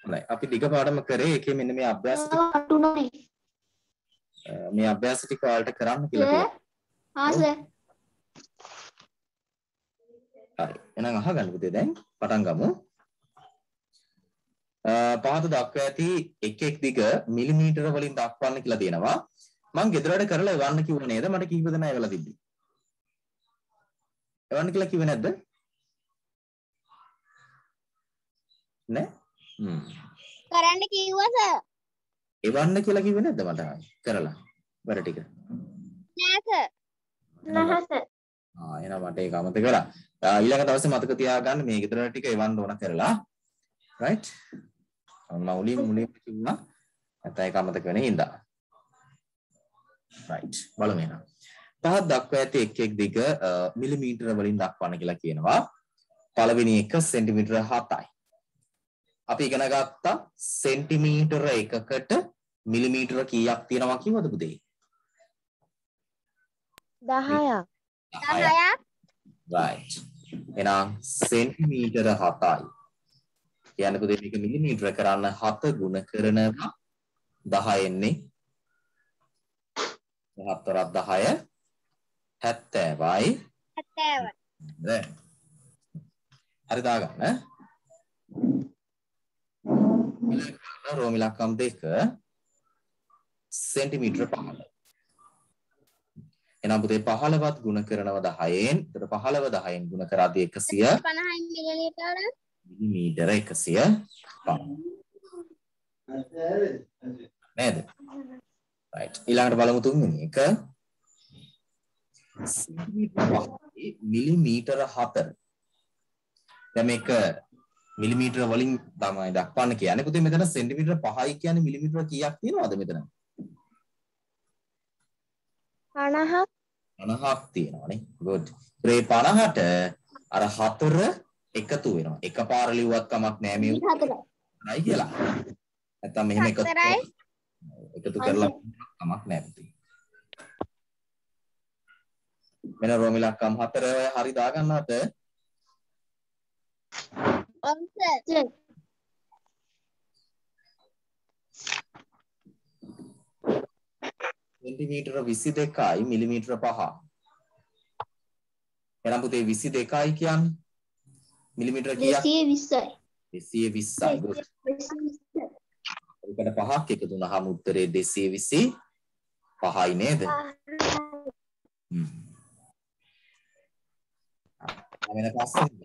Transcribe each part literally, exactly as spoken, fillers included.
නෑ අපි දිග පාඩම කරේ ඒකේ මෙන්න මේ අභ්‍යාස ටික අටුනයි. මේ අභ්‍යාස ටික ඔයාලට කරන්න කියලා තියෙනවා. ආ සර්. හරි. එහෙනම් අහගන්න පුතේ දැන් පටන් ගමු. පහත දක්වා ඇති එක එක දිග මිලිමීටර වලින් දක්වන්න කියලා දෙනවා. මම ගෙදර වැඩ කරලා එවන්න කිව්ව නේද? මට කීප දෙනා එවලා තිබ්බේ. එවන්න කියලා කිව්වේ නැද්ද? නෑ? හ්ම්. කරන්න කිව්වා සර්. එවන්න කියලා කිව්වේ නැද්ද මට කරලා වැඩ ටික? නෑ සර්. නැහැ සර්. ආ එහෙනම් මට ඒක අමතක කරා. ඊළඟ දවසේ මතක තියාගන්න මේ ගෙදර ටික එවන්න ඕන කරලා. right? මම මුලින් මුලින් කිව්වා නැත්නම් ඒක අමතක වෙන්නේ හින්දා. right. බලමු එහෙනම්. පහත් දක්වා ඇති එක් එක් දිග මිලිමීටර වලින් දක්වන්න කියලා කියනවා. පළවෙනි එක සෙන්ටිමීටර හතයි. අපි ඉගෙන ගත්තා සෙන්ටිමීටර එකකට මිලිමීටර කීයක් තියෙනවා කිව්වද පුතේ? දහයක්. දහයක්. right. එහෙනම් සෙන්ටිමීටර හතයි. කියන්නේ පුතේ මේක මිලිමීටර කරන්න හත ගුණ කරනවා දහයෙන්නේ. හතරක් දහය හැත්තෑවයි. හැත්තෑවයි. දැන් හරි දාගන්න. රෝම ඉලක්කම් දෙක සෙන්ටිමීටර පහළ. එහෙනම් පුතේ පහළවත් ගුණ කරනවා දහයෙන්. ඒතර පහළව දහයෙන් ගුණ කරාදී එකසිය පනහයි මිලිමීටර මිලිමීටර එකසිය පනහ. නේද? right. ඊළඟට බලමු තුන්වෙනි එක. සෙන්ටිමීටර පහයි මිලිමීටර හතර. දැන් මේක මිලිමීටර වලින් තමයි දක්වන්න කියන්නේ. පුතේ මෙතන සෙන්ටිමීටර පහයි කියන්නේ මිලිමීටර කීයක් තියෙනවද මෙතන? පනහක්. පනහක් තියෙනවානේ. good. ඒ පනහට අර හතර එකතු වෙනවා. එකපාර ලිව්වත් කමක් නෑ මේ හතරයි කියලා. නැත්තම් මෙහෙම එකතු එකතු කරලා කමක් නෑ පුතේ. මෙන්න රෝම ඉලක්කම් හතර හරි දාගන්නවට ඔව් සර්. සෙන්ටිමීටර විසි දෙකයි මිලිමීටර පහ. එහෙනම් පුතේ විසි දෙකයි කියන්නේ මිලිමීටර කීයක්? දෙසිය විස්සයි. දෙසිය විස්සයි. ඒකට පහක් එකතු වුණාම උත්තරේ දෙසිය විසි පහයි නේද? හ්ම්. වෙන පස්සේ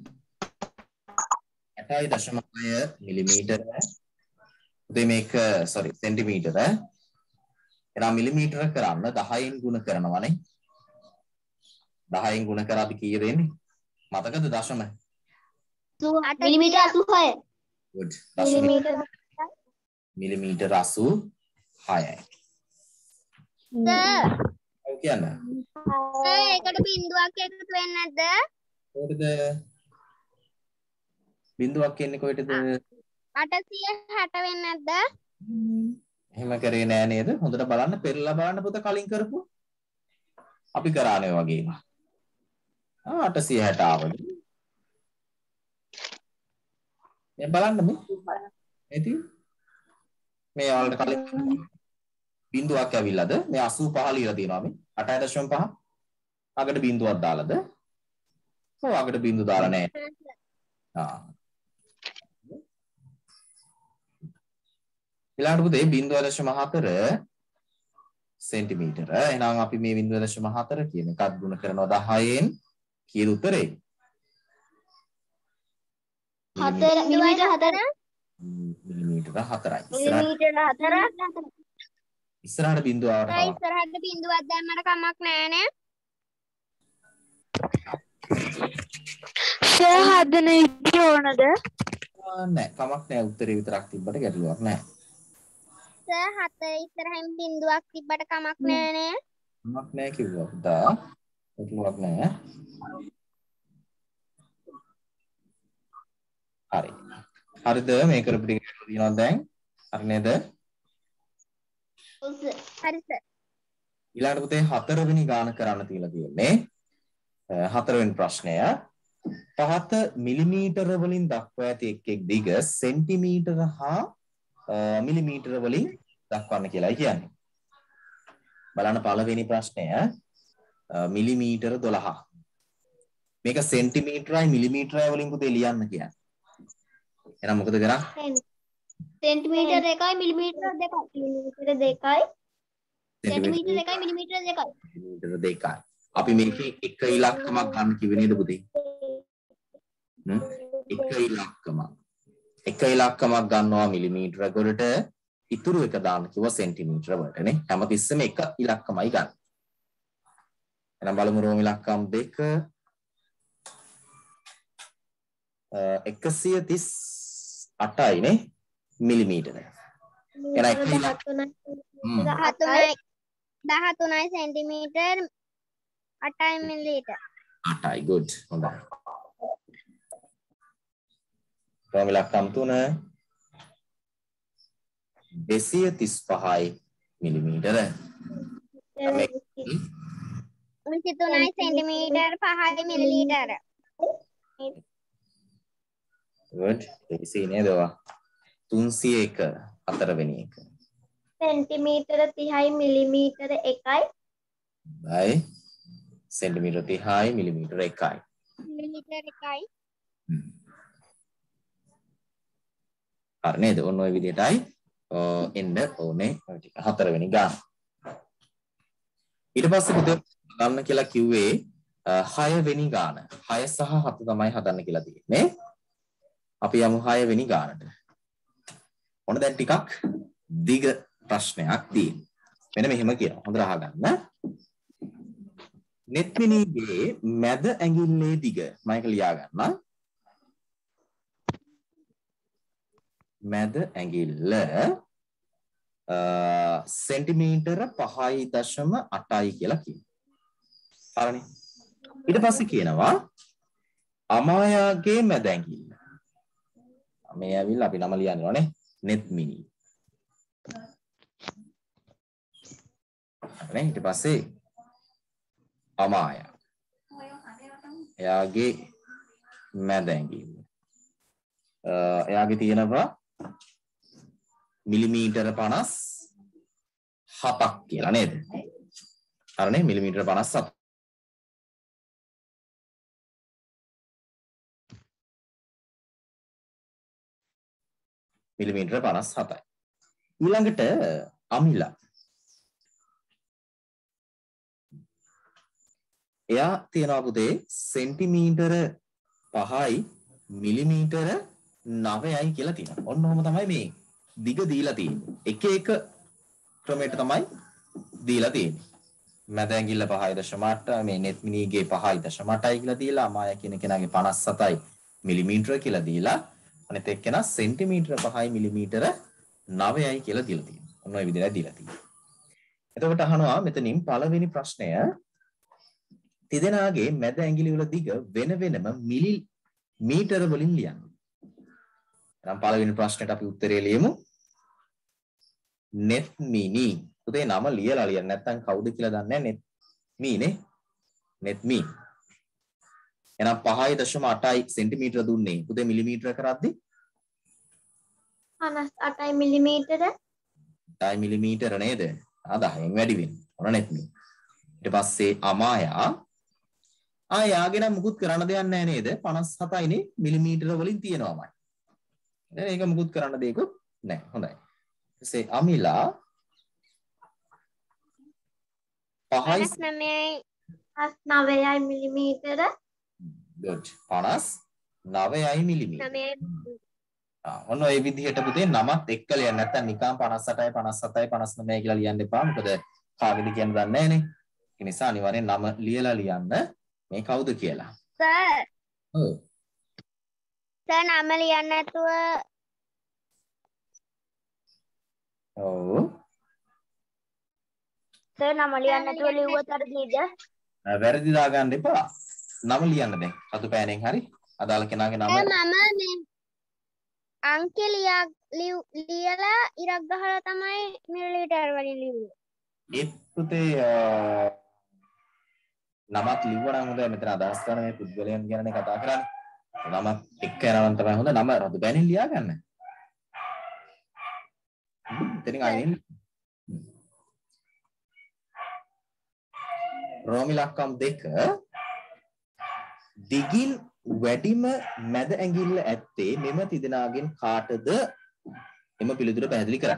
අටයි දශම හය මිලිමීටර. පුතේ මේක sorry සෙන්ටිමීටර. එහෙනම් මිලිමීටර කරන්න දහයෙන් ගුණ කරනවානේ. දහයෙන් ගුණ කරා අපි කීයද එන්නේ? මතකද දශම? මිලිමීටර අසූහය. good. මිලිමීටර මිලිමීටර අසූහයයි. සර්. ඔව් කියන්න. සර් ඒකට බිංදුවක් එකතු වෙන්නේ නැද්ද? කොහෙද? බිංදුවක් එන්නේ කොහෙටද? අටසිය හැට වෙන්නේ නැද්ද? එහෙම කරේ නෑ නේද? හොඳට බලන්න පෙරලා බලන්න පුත කලින් කරපු. අපි කරානේ වගේම. ආ අටසිය හැට ආවද? මේ බලන්න මේ. එති මේ වලට කලින් බිංදුවක් ඇවිල්ලාද? මේ අසූපහ ලියලා තියෙනවා මේ. අටයි දශම පහ. අගට බිංදුවක් දාලාද? ඔව් අගට බිංදුව දාලා නෑ. ආ. ඊළඟට පුතේ බිංදුව දශම හතර සෙන්ටිමීටර. එහෙනම් අපි මේ බිංදුව දශම හතර කියන එකත් ගුණ කරනවා දහයෙන්. කීයද උත්තරේ? හතර මිලිමීටර හතර. මිලිමීටර හතරයි. මිලිමීටර හතර. ඉස්සරහට බිංදුව ආවට සර් ඉස්සරහට බිංදුවක් දැම්මට කමක් නෑ නේ. සර් හදන විදිය ඕනද? නෑ කමක් නෑ උත්තරේ විතරක් තිබ්බට ගැටලුවක් නෑ. සර් හත ඉස්සරහින් බිංදුවක් තිබ්බට කමක් නෑ නේ. කමක් නෑ කිව්වා පුතා. ගැටලුවක් නෑ. හරි. හරිද මේ කරපු ටික ගැටලුව තියෙනවද දැන්? හරි නේද? ඔව් සර්. හරි සර්. ඊළඟට පුතේ හතරවෙනි ගාන කරන්න තියලා තියෙන්නේ. හතරවෙනි ප්‍රශ්නය. පහත මිලිමීටර වලින් දක්වා ඇති එක් එක් දිග සෙන්ටිමීටර හා මිලිමීටර වලින් දක්වන්න කියලායි කියන්නේ. බලන්න පළවෙනි ප්‍රශ්නය මිලිමීටර දොළහ. මේක සෙන්ටිමීටරයි මිලිමීටරයි වලින් පුතේ ලියන්න කියන්නේ. එහෙනම් මොකද කරන්නේ? සෙන්ටිමීටර් එකයි මිලිමීටර දෙකයි. මිලිමීටර දෙකයි. සෙන්ටිමීටර එකයි මිලිමීටර දෙකයි. මිලිමීටර දෙකයි. අපි මේකේ එක ඉලක්කමක් ගන්න කිව්වේ නේද පුතේ? හ්ම් එක ඉලක්කමක්. එක ඉලක්කමක් ගන්නවා මිලිමීටර වලට ඉතුරු එක දාන්න කිව්වා සෙන්ටිමීටර වලට නේ. හැමතිස්සෙම එක ඉලක්කමයි ගන්න. එහෙනම් බලමු රෝම ඉලක්කම් දෙක එකසිය තිස් අටයි නේ මිලිමීටර. එහෙනම් එක ඉලක්කම දහතුනයි සෙන්ටිමීටර් අටයි මිලිමීටර. අටයි good. හොඳයි. රෝම ඉලක්කම් තුන දෙසිය තිස් පහයි මිලිමීටර. විසිතුනයි සෙන්ටිමීටර් පහයි මිලිමීටර. good. එසේ නේද ඔයා? තුන්සිය එක හතරවෙනි එක. සෙන්ටිමීටර තිහයි මිලිමීටර එකයි. හයි. සෙන්ටිමීටර තිහයි මිලිමීටර එකයි. මිලිමීටර එකයි. හරි නේද? ඔන්න ඔය විදිහටයි එන්න ඕනේ හතරවෙනි ගාන. ඊට පස්සේ පුතේ ගන්න කියලා කිව්වේ හයවෙනි ගාන. හය සහ හත තමයි හදන්න කියලා තියෙන්නේ. අපි යමු හයවෙනි ගානට. ඔන්න දැන් ටිකක් දිග ප්‍රශ්නයක් තියෙනවා. මෙන්න මෙහෙම කියනවා. හොඳට අහගන්න. නෙත්මිනීගේ මැද ඇඟිල්ලේ දිග මම ඒක ලියා ගන්නවා. මැද ඇඟිල්ල සෙන්ටිමීටර පහයි දශම අටයි කියලා කියනවා. හරිනේ. ඊට පස්සේ කියනවා අමායාගේ මැද ඇඟිල්ල. මේ ඇවිල්ලා අපි නම ලියන්න ඕනේ නෙත්මිනී. හරිනේ. ඊට පස්සේ අමායා. එයාගේ මැද ඇඟිල්ල. එයාගේ තියෙනවා මිලිමීටර පනස් හතක් කියලා නේද? හරිනේ මිලිමීටර පනස් හත. මිලිමීටර පනස් හතයි. ඊළඟට අමිලා. එයා තියනවා පුතේ සෙන්ටිමීටර පහයි මිලිමීටර නවයයි කියලා තියෙනවා. ඔන්න ඔහොම තමයි මේ දිග දීලා තියෙන්නේ. එක එක ක්‍රමයකට තමයි දීලා තියෙන්නේ. මැද ඇඟිල්ල පහයි දශම අට මේ නෙත්මිනීගේ පහයි දශම අටයි කියලා දීලා අමායා කියන කෙනාගේ පනස් හතයි මිලිමීටර කියලා දීලා අනිත් එක්කෙනා සෙන්ටිමීටර පහයි මිලිමීටර නවයයි කියලා දීලා තියෙනවා. ඔන්න ඔය විදිහට දීලා තියෙනවා. එතකොට අහනවා මෙතනින් පළවෙනි ප්‍රශ්නය තිදෙනාගේ මැද ඇඟිලි වල දිග වෙන වෙනම මිලි මීටර වලින් ලියන්න. එහෙනම් පළවෙනි ප්‍රශ්නෙට අපි උත්තරේ ලියමු. නෙත්මිනි. පුතේ නම ලියලා ලියන්න නැත්නම් කවුද කියලා දන්නේ නැහැ. නෙත්මි නේ. නෙත්මි. එහෙනම් පහයි දශම අටයි සෙන්ටිමීටර දුන්නේ. පුතේ මිලිමීටර කරද්දි පනස් අටයි මිලිමීටර. අටයි මිලිමීටර නේද? ආ දහයෙන් වැඩි වෙන්නේ. ඔන්න නෙත්මි. ඊට පස්සේ අමායා ආ යාගේ නම් මුකුත් කරන්න දෙයක් නැහැ නේද? පනස් හතයිනේ මිලිමීටර වලින් තියෙනවාමයි. නේද? ඒක මුකුත් කරන්න දෙයක්වත් නැහැ. හොඳයි. ඊටසේ අමිලා පහයි පනස් නවයයි පනස් නවයයි මිලිමීටර. good. පනස් නවයයි මිලිමීටර. නවයයි ආ ඔන්න ඔය විදිහට පුතේ නමත් එක්ක ලියන්න නැත්නම් නිකන් පනස් අටයි පනස් හතයි පනස් නවයයි කියලා ලියන්න එපා. මොකද කාගෙද කියන්න දන්නේ නැහනේ. ඒ නිසා අනිවාර්යෙන් නම ලියලා ලියන්න මේ කවුද කියලා. සර් ඔව්. සර් නම ලියන්න නැතුව ඔව්. සර් නම ලියන්න නැතුව ලිව්වොත් අර දීද? වැරදි දාගන්න එපා. නම ලියන්න දැන්. අතු පෑනෙන් හරි. අදාළ කෙනාගේ නම. මම මේ අංකෙ ලියා ලියලා ඉරක් ගහලා තමයි මිලිලීටර් වලින් ලිව්වේ. ඒත් පුතේ නමත් ලිව්වනම් හොඳයි. මෙතන අදහස් කරන මේ පුද්ගලයන් ගැනනේ කතා කරන්නේ. නමත් එක්ක යනවා තමයි හොඳ. නම රතු බැනින් ලියා ගන්න. එතනින් අයින් රෝමි ලක්කම් දෙක දිගින් වැඩිම මැද ඇඟිල්ල ඇත්තේ මෙම තිදෙනාගෙන් කාටද එම පිළිතුර පැහැදිලි කරන්න.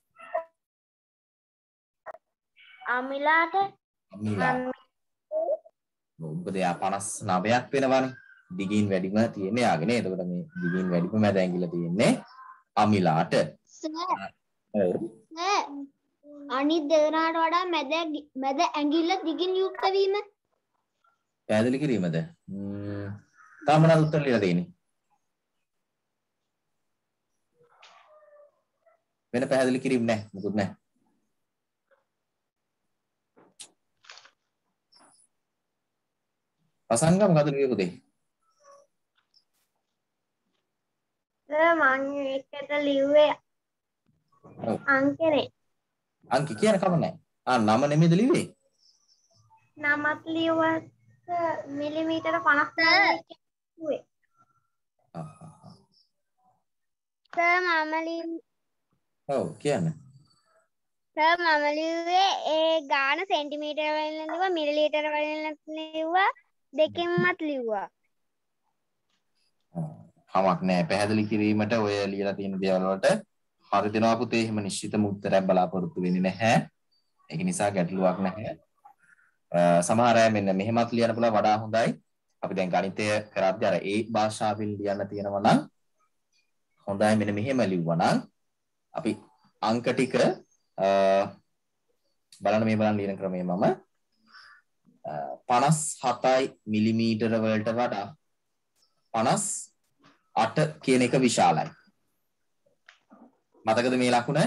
අමිලාට අමිලා. මොකද යා පනස් නවයක් වෙනවනේ. දිගින් වැඩිම තියෙන්නේ යාගෙන. එතකොට මේ දිගින් වැඩිම මැද ඇඟිල්ල තියෙන්නේ අමිලාට. ඔව්. නෑ. අනිත් දෙනාට වඩා මැද මැද ඇඟිල්ල දිගින් යුක්ත වීම. පැහැදිලි කිරීමද? ම්ම් තාම මොනවද උත්තර ලියලා දෙන්නේ? වෙන පැහැදිලි කිරීම නැහැ. මොකුත් නැහැ. අසංගම මොකද ලියුවේ පුතේ? මම ඒකට ලිව්වේ අංකනේ. අංක කියන කම නැහැ. ආ නම නෙමෙයිද ලිව්වේ? නමත් ලියුවත් මිලිමීටර පනස් ලිව්වේ. ආ ආ. සර් මම ලිව්වේ ඔව් කියන්න. සර් මම ලිව්වේ ඒ ගාන සෙන්ටිමීටර වලින් ලිව්වා මිලිලීටර වලින් ලිව්වා දෙකෙන්මත් ලිව්වා. කමක් නැහැ. පැහැදිලි කිරීමට ඔය ලියලා තියෙන දේවල් වලට හරි දෙනවා පුතේ. එහෙම නිශ්චිතම උත්තරයක් බලාපොරොත්තු වෙන්නේ නැහැ. ඒක නිසා ගැටලුවක් නැහැ. සමහර අය මෙන්න මෙහෙමත් ලියන්න පුළුවන් වඩා හොඳයි. අපි දැන් ගණිතය කරද්දී අර ඒ භාෂාවෙන් ලියන්න තියෙනවා නම් හොඳයි. මෙන්න මෙහෙම ලිව්වා නම් අපි අංක ටික බලන්න මේ බලන්න ලියන ක්‍රමය මම පනස් හතයි මිලිමීටර වලට වඩා පනස් අට කියන එක විශාලයි. මතකද මේ ලකුණ?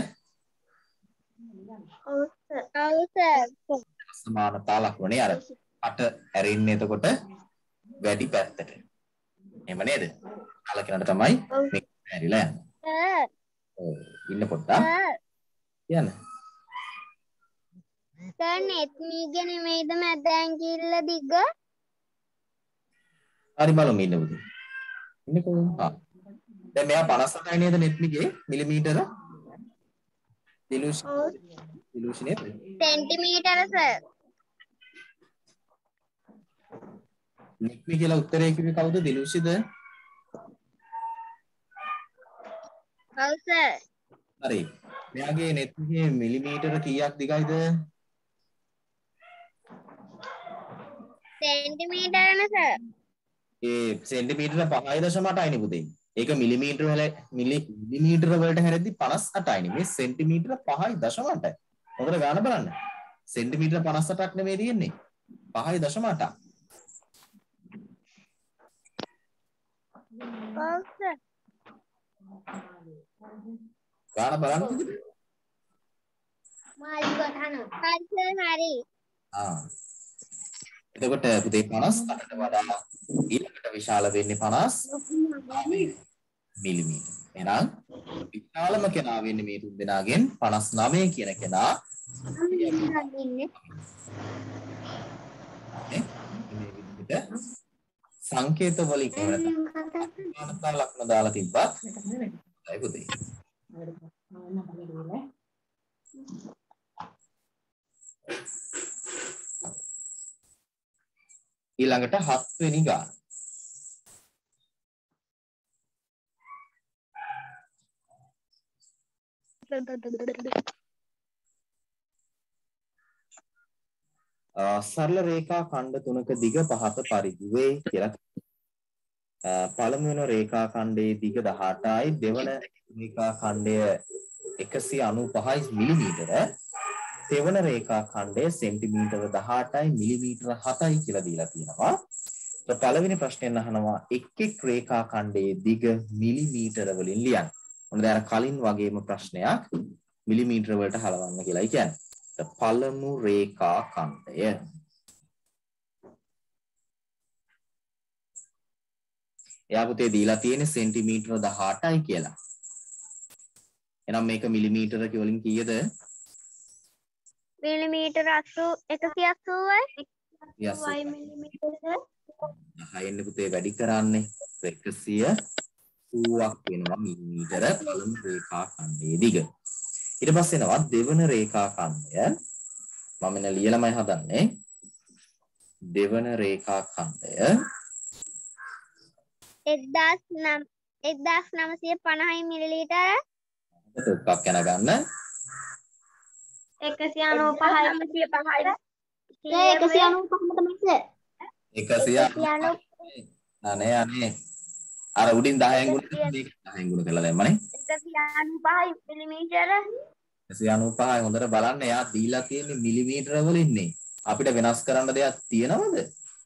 ඔව් සර්. ඔව් සර්. සමානතා ලකුණනේ අර අට ඇරෙන්නේ එතකොට වැඩි පැත්තට. එහෙම නේද? කලකිනට තමයි මේක ඇරිලා යන්නේ. සර්. ඔව් ඉන්න පොඩ්ඩක්. සර්. කියන්න. සර් නෙත්මීගේ නෙමෙයිද මැද ඇඟිල්ල දිග? හරි බලමු ඉන්න පුතේ. ඉන්නේ කොහොමද? ආ. දැන් මෙයා පනස් අටයි නේද නෙත්මිගේ මිලිමීටර? දිලුෂ් දිලුෂ් නේද? සෙන්ටිමීටර සර්. නෙත්මි කියලා උත්තරේ කිව්වේ කවුද? දිලුෂිද? ඔව් සර්. හරි. මෙයාගේ නෙත්මිගේ මිලිමීටර කීයක් දිගයිද? සෙන්ටිමීටර නේ සර්. ඒ සෙන්ටිමීටර පහයි දශම අටයි නේ පුතේ. ඒක මිලිමීටර වල මිලිමීටර වලට හැරෙද්දි පනස් අටයි නේ. මේ සෙන්ටිමීටර පහයි දශම අටයි. මොකද ගාන බලන්න. සෙන්ටිමීටර පනස් අටක් නෙමෙයි තියෙන්නේ. පහයි දශම අටක්. ඔව් සර්. ගාන බලන්න කිව්ද? මාළි ගහන. හරි සර් හරි. ආ. එතකොට පුතේ පනස් අටට වඩා ඊළඟට විශාල වෙන්නේ පනස් නවය මිලිමීටර. එහෙනම් විශාලම කෙනා වෙන්නේ මේ තුන් දෙනාගෙන් පනස් නවය කියන කෙනා. ඉන්නේ. මේ විදිහට සංකේත වලින් එහෙම ලක්ෂණ දාලා තිබ්බත් හරි පුතේ. ඊළඟට හත් වෙනි ගාන. සරල රේඛා ඛණ්ඩ තුනක දිග පහත පරිදි වේ කියලා. පළමු වෙන රේඛා ඛණ්ඩයේ දිග දහඅටයි දෙවන රේඛා ඛණ්ඩය එකසිය අනූපහයි මිලිමීටර. තෙවන රේඛා ඛණ්ඩය සෙන්ටිමීටර දහඅටයි මිලිමීටර හතයි කියලා දීලා තියෙනවා. તો පළවෙනි ප්‍රශ්නයෙන් අහනවා එක් එක් රේඛා ඛණ්ඩයේ දිග මිලිමීටර වලින් ලියන්න. මොනද අර කලින් වගේම ප්‍රශ්නයක් මිලිමීටර වලට හලවන්න කියලායි කියන්නේ. පළමු රේඛා ඛණ්ඩය එයා පුතේ දීලා තියෙන්නේ සෙන්ටිමීටර දහඅටයි කියලා. එහෙනම් මේක මිලිමීටර වලින් කීයද? මිලිමීටර එකසිය අසූවයි. y මිලිමීටර. හයෙන් පුතේ වැඩි කරන්නේ එකසිය අසූවක් වෙනවා මිලිමීටර පළමු රේඛා ඛණ්ඩයේ දිග. ඊට පස්සේ එනවා දෙවන රේඛා ඛණ්ඩය. මම මෙන්න ලියලමයි හදන්නේ. දෙවන රේඛා ඛණ්ඩය එක්දාස් නවසිය පනහයි මිලිලීටර. ටොක්ක්ක් යන ගන්න. එකසිය අනූපහයි එකසිය පහයි. එකසිය අනූපහම තමයි. එකසිය අනේ අනේ අර උඩින් දහයෙන් ගුණ කරලා දහයෙන් ගුණ කරලා දැම්මනේ. එකසිය අනූපහයි මිලිමීටර. එකසිය අනූපහයි හොඳට බලන්න. එයා දීලා තියෙන්නේ මිලිමීටර වලින්නේ. අපිට වෙනස් කරන්න දෙයක් තියෙනවද?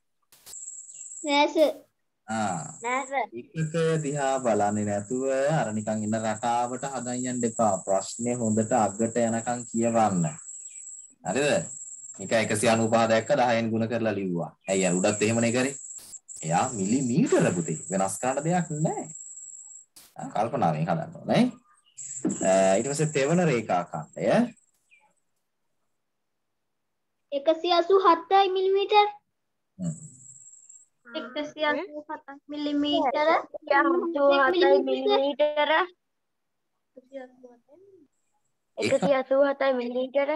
නෑ සර්. ආ නෑ සර්. එකක දිහා බලන්නේ නැතුව අර නිකන් ඉන්න රටාවට හදන් යන්න එපා. ප්‍රශ්නේ හොඳට අගට යනකම් කියවන්න. හරිද? එක එකසිය අනූපහ දැක්ක දහයෙන් ගුණ කරලා ලිව්වා. ඇයි අර උඩත් එහෙමනේ කරේ? එයා මිලිමීටර පුතේ. වෙනස් කරන්න දෙයක් නැහැ. ආ කල්පනාවෙන් හදන්න ඕනේ. ඊට පස්සේ තෙවන රේඛා ඛණ්ඩය එකසිය අසූ හතයි මිලිමීටර. එකසිය අසූ හතයි මිලිමීටර. එකසිය අසූ හතයි මිලිමීටර. එකසිය අසූ හතයි මිලිමීටර.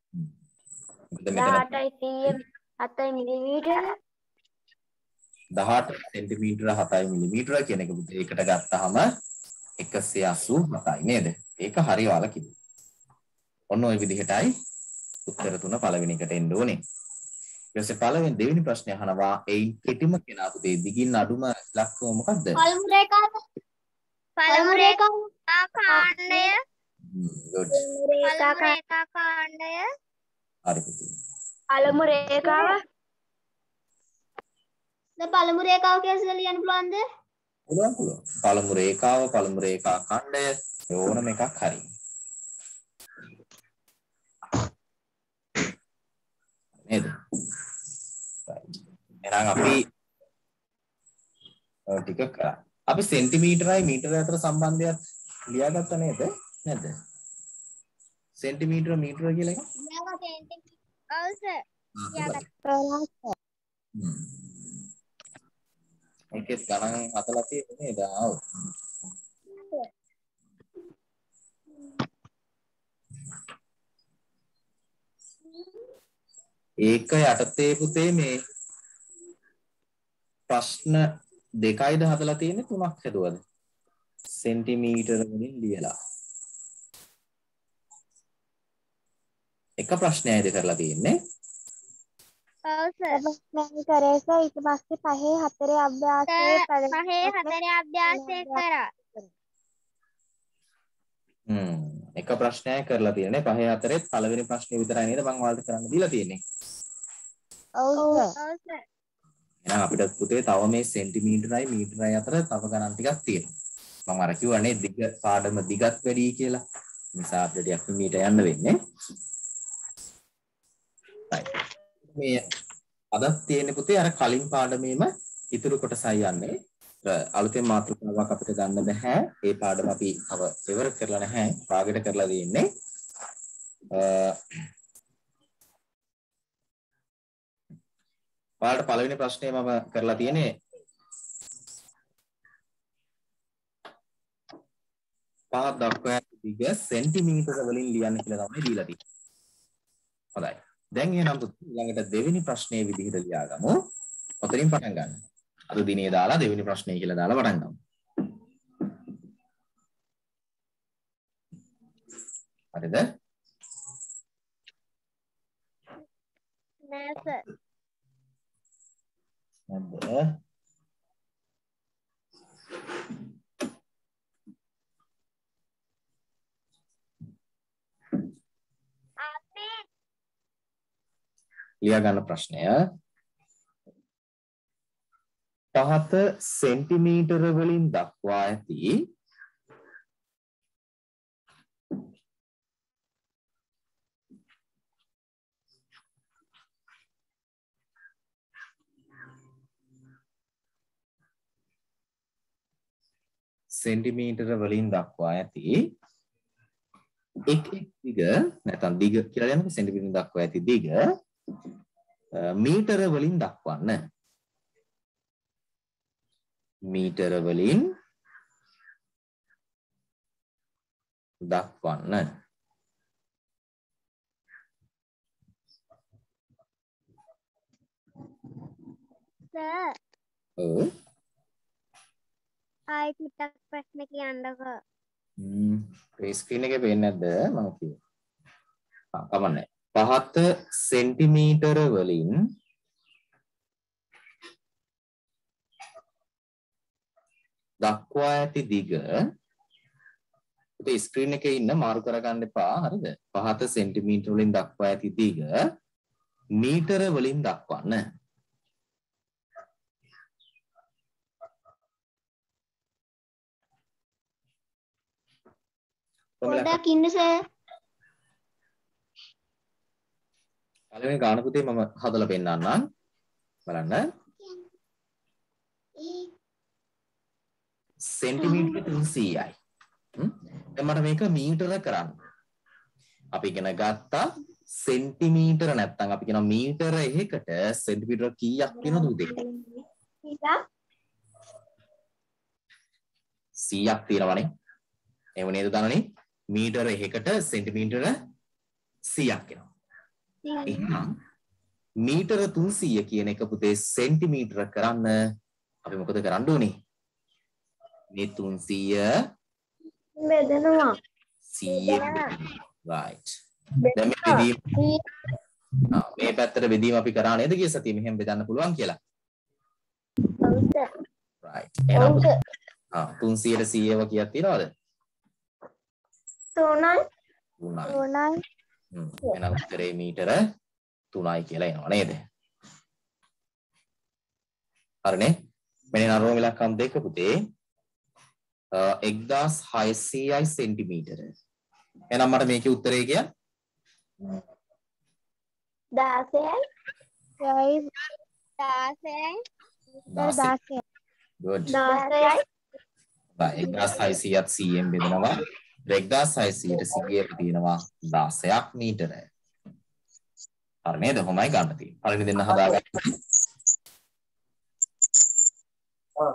දහඅටයි සීය හතයි මිලිමීටර. දහඅට සෙන්ටිමීටර හතයි මිලිමීටර කියන එක පුතේ ඒකට ගත්තාම එකසිය අසූ හතයි නේද? ඒක හරි වලකින්. ඔන්න ඔය විදිහටයි උත්තර තුන පළවෙනි එකට එන්න ඕනේ. ඊට පස්සේ පළවෙනි දෙවෙනි ප්‍රශ්නේ අහනවා එයින් කෙටිම කෙනා පුතේ දිගින් අඩුම ඉලක්කය මොකක්ද? පළමු රේඛාව. පළමු රේඛාව. කාණ්ඩය. good. පළමු රේඛා කාණ්ඩය. හරි පුතේ. පළමු රේඛාව. දැන් පළමු රේඛාව කියලා ලියන්න පුළුවන්ද? පුළුවන් පුළුවන්. පළමු රේඛාව පළමු රේඛා ඛණ්ඩය ඕනම එකක් හරි. නේද? එහෙනම් අපි ටික කරා. අපි සෙන්ටිමීටරයි මීටරයි අතර සම්බන්ධයක් ලියාගත්ත නේද? නැද්ද? සෙන්ටිමීටර මීටර කියලා එක? ඔව් සර්. ලියාගත්තා. ඒකේ ගණන් හදලා තියෙන්නේ නේද? ආව්. ඒක යටතේ පුතේ මේ ප්‍රශ්න දෙකයිද හදලා තියෙන්නේ තුනක් හදුවද? සෙන්ටිමීටර වලින් ලියලා. එක ප්‍රශ්නයයිද කරලා තියෙන්නේ? ඔව් සර්. මම කරේ සර් ඊට පස්සේ පහේ හතරේ අභ්‍යාසයේ පහේ හතරේ අභ්‍යාසය කරා. හ්ම් එක ප්‍රශ්නයක් කරලා තියෙන්නේ පහේ හතරේ පළවෙනි ප්‍රශ්නේ විතරයි නේද මම ඔයාලට කරන්න දීලා තියෙන්නේ. ඔව් සර්. ඔව් සර්. එහෙනම් අපිට පුතේ තව මේ සෙන්ටිමීටරයි මීටරයි අතර තව ගණන් ටිකක් තියෙනවා. මම අර කිව්වනේ දිග පාඩම දිගත් වැඩි කියලා. නිසා අපිට ටිකක් මීට යන්න වෙන්නේ. මේ අදත් තියෙන්නේ පුතේ අර කලින් පාඩමේම ඉතුරු කොටසයි යන්නේ. අලුතෙන් මාතෘකාවක් අපිට ගන්න බෑ. ඒ පාඩම අපි තව ඉවර කරලා නැහැ. පාගට කරලා තියෙන්නේ. ඔයාලට පළවෙනි ප්‍රශ්නේ මම කරලා තියෙන්නේ පහ දක්වා දිග සෙන්ටිමීටර වලින් ලියන්න කියලා තමයි දීලා තියෙන්නේ. හොඳයි. දැන් එහෙනම් ඊළඟට දෙවෙනි ප්‍රශ්නේ විදිහට ලියාගමු. ඔතනින් පටන් ගන්න. අද දිනේ දාලා දෙවෙනි ප්‍රශ්නේ කියලා දාලා පටන් ගමු. හරිද? නෑ සර්. නැද්ද? අපේ ලියා ගන්න ප්‍රශ්නය පහත සෙන්ටිමීටර වලින් දක්වා ඇති සෙන්ටිමීටර වලින් දක්වා ඇති එක් එක් දිග නැත්නම් දිග කියලා යනකොට සෙන්ටිමීටර දක්වා ඇති දිග මීටර වලින් දක්වන්න. මීටර වලින් දක්වන්න. සර් ඔව්. ආයි ටිකක් ප්‍රශ්න කියන්නකෝ. ම්ම් ඒ ස්ක්‍රීන් එකේ පේන්නේ නැද්ද මම කිව්වේ. ආ කමන්නේ. පහත සෙන්ටිමීටර වලින් දක්වා ඇති දිග පුතේ ස්ක්‍රීන් එකේ ඉන්න මාරු කරගන්න එපා හරිද? පහත සෙන්ටිමීටර වලින් දක්වා ඇති දිග මීටර වලින් දක්වන්න. පොඩ්ඩක් ඉන්න සර්. පළවෙනි ගාන පුතේ මම හදලා පෙන්නන්නම්. බලන්න. සෙන්ටිමීටර තුන්සීයයි. හ්ම්. දැන් මට මේක මීටර කරන්න. අපි ඉගෙන ගත්තා සෙන්ටිමීටර නැත්තම් අපි කියනවා මීටර එකකට සෙන්ටිමීටර කීයක් වෙනවද උදේ? සීයක් තියෙනවනේ. එහෙම නේද දනනේ? මීටර එකකට සෙන්ටිමීටර සීයක් එනවා. එහෙනම් මීටර තුන්සීය කියන එක පුතේ සෙන්ටිමීටර කරන්න අපි මොකද කරන්න ඕනේ? මේ තුන්සීය බෙදනවා. සීයෙන් right. දැන් මේ බෙදීම ආ මේ පැත්තට බෙදීම අපි කරා නේද ගිය සතියේ මෙහෙම බෙදන්න පුළුවන් කියලා. right. එහෙනම් ආ තුන්සීයට සීයව කීයක් තියනවද? තුනයි. තුනයි. ඕනයි. හ්ම්. එහෙනම් උත්තරේ මීටර තුනයි කියලා එනවා නේද? හරිනේ. මෙන්න නරෝම ඉලක්කම් දෙක පුතේ. එක්දාස් හයසීයයි සෙන්ටිමීටර. එහෙනම් මට මේකේ උත්තරේ කියන්න. දාසයයි. යයි දාසයයි. දාසයයි. good. දාසයයි. එක්දාස් හයසීයත් සීයෙන් බෙදනවා. එක්දාස් හයසීයට සීයක තියෙනවා දාසයක් මීටර. හරි නේද? කොහොමයි ගන්න තියෙන්නේ. පළවෙනි දෙන්න හදාගන්න. ඔව්.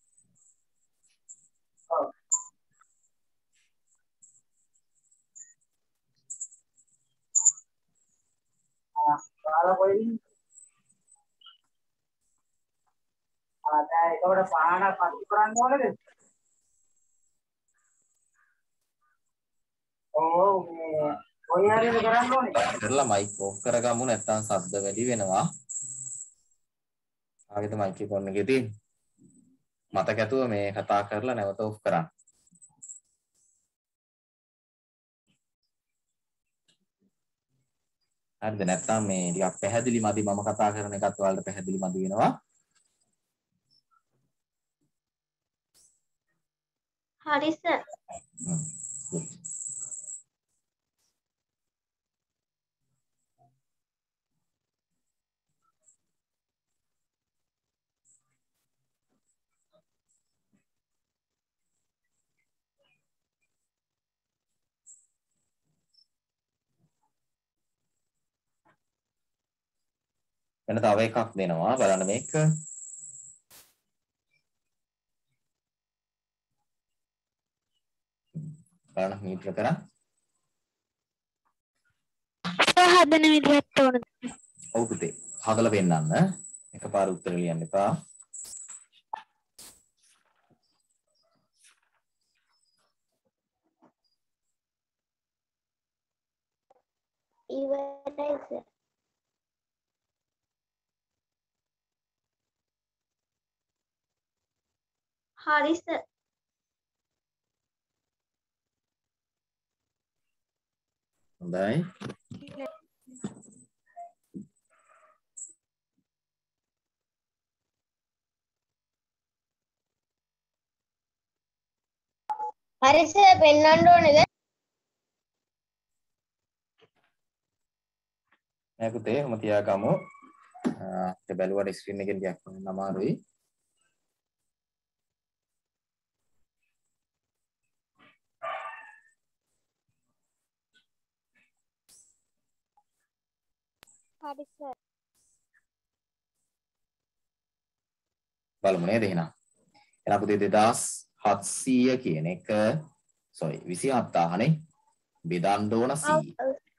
ඔව්. ආ කාලා කොයිද? ආ දැන් ඒකට පානක් පත්තු කරන්න ඕනේද? ඔව් මේ කොයි හරියද කරන්න ඕනේ? කරලා මයික් ඕෆ් කරගමු නැත්නම් ශබ්ද වැඩි වෙනවා. ආගෙද මයික් එක ඔන් එකේ තියෙන්නේ. මතක ඇතුව මේ කතා කරලා නැවත ඕෆ් කරන්න. හරිද? නැත්නම් මේ ටිකක් පැහැදිලි මදි මම කතා කරන එකත් ඔයාලට පැහැදිලි මදි වෙනවා. හරි සර්. හ්ම්. good. වෙන තව එකක් දෙනවා බලන්න මේක. බලන්න මීටර කරා. හදන විදිහට ඕනද? ඔව් පුතේ. හදලා පෙන්නන්න. එකපාර උත්තර ලියන්න එපා. ඉවරයි සර්. හරි සර්. හොඳයි. හරි සර් පෙන්වන්න ඕනේද? නෑ පුතේ ඔහම තියාගමු. ඒක බැලුවට ස්ක්‍රීන් එකෙන් ටිකක් වුණ අමාරුයි. හරි සර්. බලමු නේද එහෙනම්. එහෙනම් පුතේ දෙදාස් හත්සීය කියන එක sorry විසිහත් නේ බෙදන්න ඕන සීය.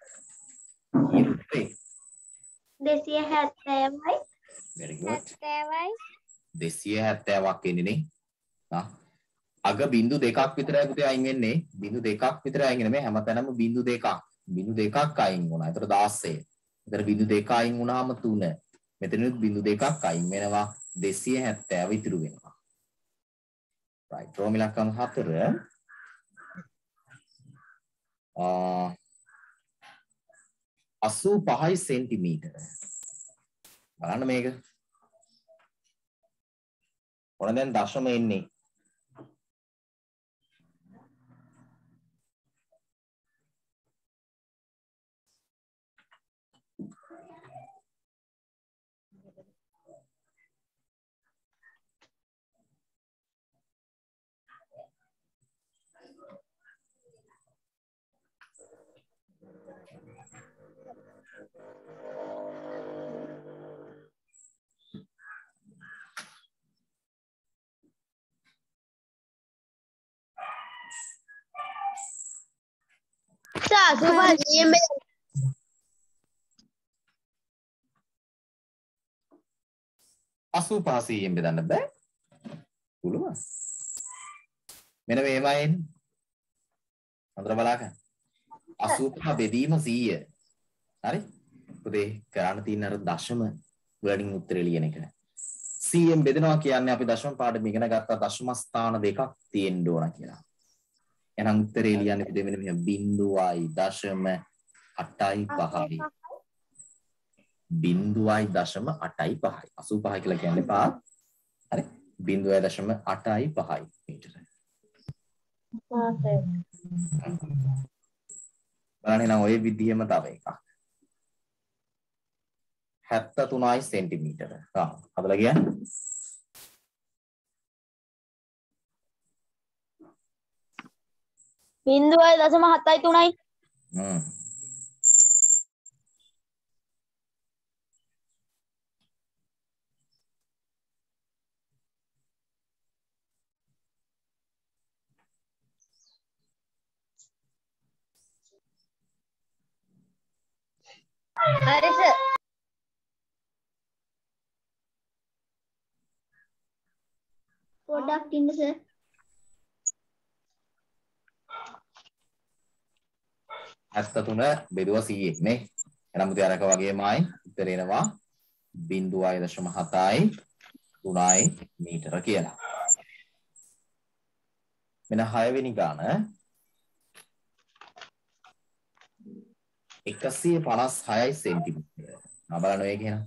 දෙසිය හැත්තෑවයි very good. හැත්තෑවයි දෙසිය හැත්තෑවක් එන්නේ නේ. ආ අග බිංදු දෙකක් විතරයි පුතේ අයින් වෙන්නේ. බිංදු දෙකක් විතරයි අයින් වෙන්නේ. මේ හැමතැනම බිංදු දෙකක්. බිංදු දෙකක් අයින් වුණා. ඒතර දාසය. ඒතර බිංදු දෙක අයින් වුණාම තුන. මෙතනත් බිංදු දෙකක් අයින් වෙනවා. දෙසිය හැත්තෑව ඉතුරු වෙනවා. right. රෝම ඉලක්කම් හතර ආ අසූ පහයි සෙන්ටිමීටර. බලන්න මේක. ඔන්න දැන් දශම එන්නේ. අසූ පහ සීයෙන් බෙදන්න බෑ. පුළුවන්. මෙන්න මේවා එන්නේ. හොඳට බලාගන්න. අසූ පහ බෙදීම සීය. හරි? පුතේ කරන්න තියෙන අර දශම වලින් උත්තරේ ලියන එක. සීයෙන් බෙදනවා කියන්නේ අපි දශම පාඩම ඉගෙන ගත්තා දශම ස්ථාන දෙකක් තියෙන්න ඕන කියලා. එහෙනම් උත්තරේ ලියන්නේ පුතේ මෙන්න මෙහෙම බිංදුවයි දශම අටයි පහයි. බිංදුවයි දශම අටයි පහයි. අසූ පහයි කියලා කියන්නේ පහ. හරි? බිංදුවයි දශම අටයි පහයි මීටර. බලන්න නම් ඔය විදිහම තව එකක්. හැත්ත තුනයි සෙන්ටිමීටර. ආ හදලා ගියා. බිංදුවයි දශම හතයි තුනයි. හ්ම්. හරි සර්. පොඩ්ඩක් ඉන්න සර්. හැත්ත තුන බෙදුවා සීයෙන් නේ. එහෙනම් මුති අරක වගේමයි උත්තර එනවා බිංදුවයි දශම හතයි තුනයි මීටර කියලා. මෙන්න හය වෙනි ගාන එකසිය පනස් හයයි සෙන්ටිමීටර. ආ බලන්න මේක එහෙනම්.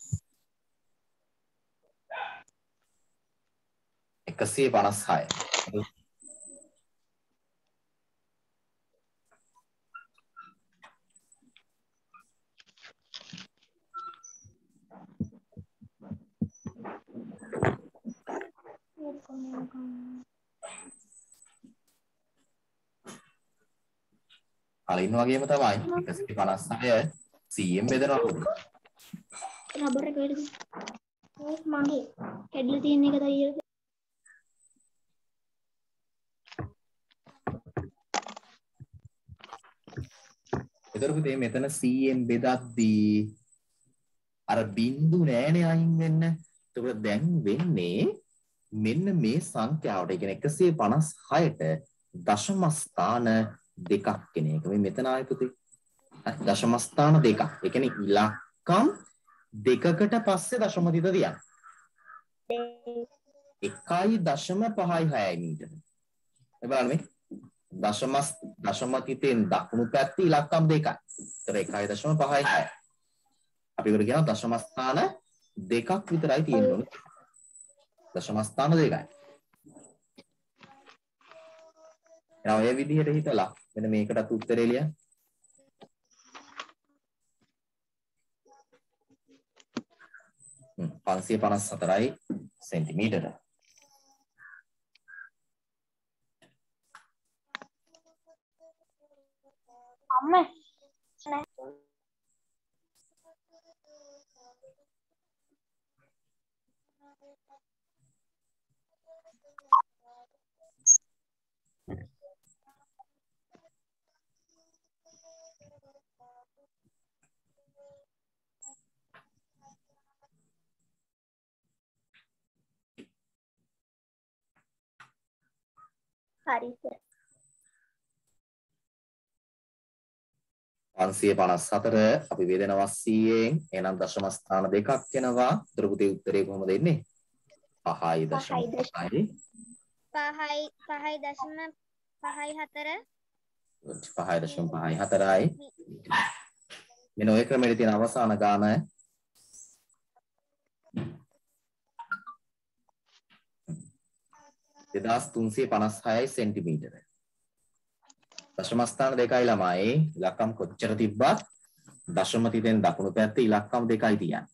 එකසිය පනස් හය. කලින් වගේම තමයි එකසිය පනස් හය සීයෙන් බෙදනවා. රබර් එක වලද? ඕක මගේ කැඩලා තියෙන එක තයි. ඒතර පුතේ මෙතන සීයෙන් බෙදද්දී අර බිංදු නෑනේ අයින් වෙන්න. එතකොට දැන් වෙන්නේ මෙන්න මේ සංඛ්‍යාවට. ඒ කියන්නේ එකසිය පනස් හයට දශම ස්ථාන දෙකක් කෙන එක. මේ මෙතන ආයේ පුතේ. හරි දශම ස්ථාන දෙකක්. ඒ කියන්නේ ඉලක්කම් දෙකකට පස්සේ දශම තිත තියන්න. එකයි දශම පහයි හයයි මීටර. ඒ බලන්න මේ දශම දශම තිතෙන් දකුණු පැත්තේ ඉලක්කම් දෙකයි. ඒතර එකයි දශම පහයි හයයි. අපි උඩ කියනවා දශම ස්ථාන දෙකක් විතරයි තියෙන්න ඕනේ. දශම ස්ථාන දෙකයි. එහෙනම් ඔය විදිහට හිතලා මෙන්න මේකටත් උත්තරේ ලියන්න. පන්සිය පනස් හතරයි සෙන්ටිමීටර. අම්මේ හරි සර්. පන්සිය පනස් හතර අපි වේදනවා සීයෙන් එහෙනම් දශම ස්ථාන දෙකක් එනවා. උත්තර පුතේ උත්තරේ කොහොමද එන්නේ? පහයි දශම පහයි. පහයි පහයි දශම පහයි හතර. පහයි දශම පහයි හතරයි. මෙන්න ඔය ක්‍රමයේ තියෙන අවසාන ගාන දෙදාස් තුන්සිය පනස් හයයි සෙන්ටිමීටර. දශම ස්ථාන දෙකයි ළමයි. ඉලක්කම් කොච්චර තිබ්බත් දශම තිතෙන් දකුණු පැත්තේ ඉලක්කම් දෙකයි තියන්නේ.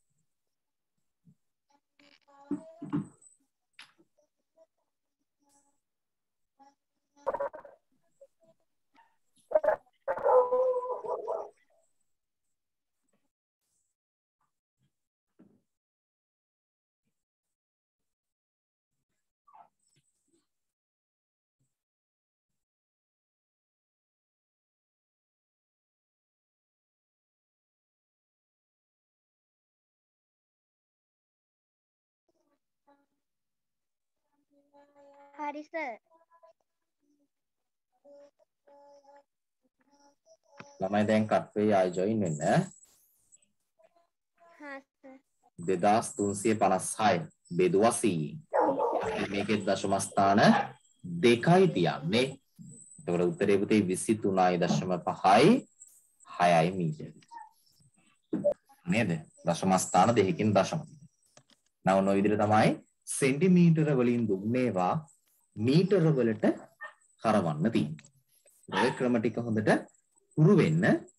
හරි සර්. ළමයි දැන් කට් වෙයි ආයි ජොයින් වෙන්න. හා සර්. දෙදාස් තුන්සිය පනස් හය බෙදුවා සීයෙන්. මේකේ දශම ස්ථාන දෙකයි තියන්නේ. ඒතකොට උත්තරේ පුතේ විසි තුනයි දශම පහයි හයයි මීටර. නේද? දශම ස්ථාන දෙකකින් දශම. නව නො විදිහට තමයි සෙන්ටිමීටර වලින් දුන්නේවා මීටර වලට කරවන්න තියෙන්නේ. ඔය ක්‍රම ටික හොඳට හුරු වෙන්න